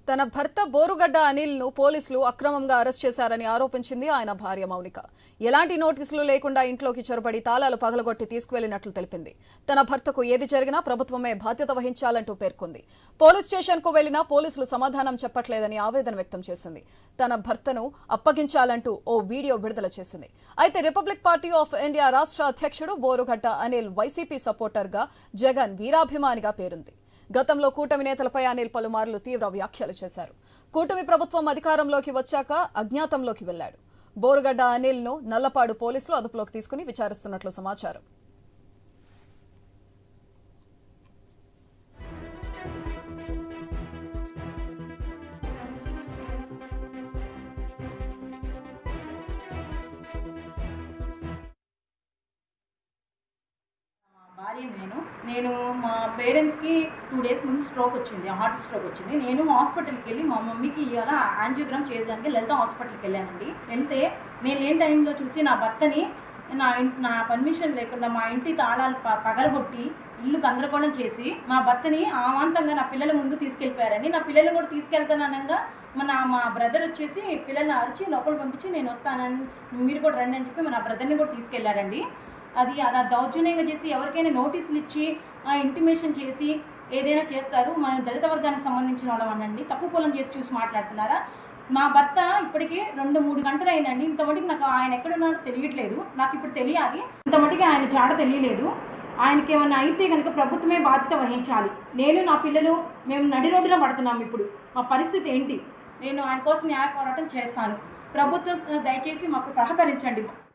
తన భర్త బోరుగడ్డ అనిల్ ను పోలీసులు అక్రమంగా అరెస్ట్ చేశారని ఆరోపించింది ఆయన భార్య మౌనిక. ఎలాంటి నోటీసులు లేకుండా ఇంట్లోకి చొరబడి తాళాలు పగలగొట్టి తీసుకువెళ్లినట్లు తెలిపింది. తన భర్తకు ఏది జరిగినా ప్రభుత్వమే బాధ్యత వహించాలంటూ పేర్కొంది. పోలీస్ స్టేషన్ కు వెళ్లినా పోలీసులు సమాధానం చెప్పట్లేదని ఆవేదన వ్యక్తం చేసింది. తన భర్తను అప్పగించాలంటూ ఓ వీడియో విడుదల చేసింది. అయితే రిపబ్లిక్ పార్టీ ఆఫ్ ఇండియా రాష్ట్ర అధ్యక్షుడు బోరుగడ్డ అనిల్ వైసీపీ సపోర్టర్ గా, జగన్ వీరాభిమానిగా పేరుంది. గతంలో కూటమి నేతలపై అనిల్ పలుమార్లు తీవ్ర వ్యాఖ్యలు చేశారు. కూటమి ప్రభుత్వం అధికారంలోకి వచ్చాక అజ్ఞాతంలోకి వెళ్లాడు. బోరుగడ్డ అనిల్ ను నల్లపాడు పోలీసులు అదుపులోకి తీసుకుని విచారిస్తున్నట్లు సమాచారం. భార్య నేను మా పేరెంట్స్కి 2 days ముందు స్ట్రోక్ వచ్చింది, హార్ట్ స్ట్రోక్ వచ్చింది. నేను హాస్పిటల్కి వెళ్ళి మా మమ్మీకి ఇవాళ యాంజియోగ్రామ్ చేయడానికి లలిత హాస్పిటల్కి వెళ్ళానండి. వెళ్తే నేను లేని టైంలో చూసి నా భర్తని నా పర్మిషన్ లేకుండా మా ఇంటి తాళాలు పగలగొట్టి ఇల్లు గందరగోళం చేసి మా భర్తని అమాంతంగా నా పిల్లల ముందు తీసుకెళ్ళిపోయారండి. నా పిల్లల్ని కూడా తీసుకెళ్తాననగా మా బ్రదర్ వచ్చేసి పిల్లల్ని అరిచి లోపల పంపించి నేను వస్తానని, మీరు కూడా రండి అని చెప్పి నా బ్రదర్ని కూడా తీసుకెళ్లారండి. అది అలా దౌర్జన్యంగా చేసి ఎవరికైనా నోటీసులు ఇచ్చి ఇంటిమేషన్ చేసి ఏదైనా చేస్తారు. మన దళిత వర్గానికి సంబంధించిన వాళ్ళమనండి, తక్కువ కులం చేసి చూసి మాట్లాడుతున్నారా? మా భర్త ఇప్పటికీ 2-3 గంటలు అయిందండి. ఇంతమటికి నాకు ఆయన ఎక్కడున్నాడో తెలియట్లేదు. నాకు ఇప్పుడు తెలియాలి. ఇంతమటికి ఆయన జాడ తెలియలేదు. ఆయనకి ఏమైనా అయితే కనుక ప్రభుత్వమే బాధ్యత వహించాలి. నేను నా పిల్లలు మేము నడి రోడ్డులో పడుతున్నాం. ఇప్పుడు మా పరిస్థితి ఏంటి? నేను ఆయన కోసం న్యాయ పోరాటం చేస్తాను. ప్రభుత్వం దయచేసి మాకు సహకరించండి.